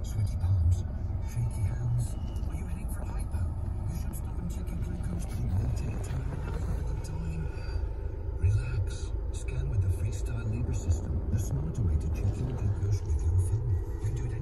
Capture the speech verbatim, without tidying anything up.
Sweaty palms, shaky hands. Are you heading for hypo? You should stop and check your glucose treatment. Take time. Relax. Scan with the Freestyle Libre system, the smarter way to check your glucose with your phone. You can do it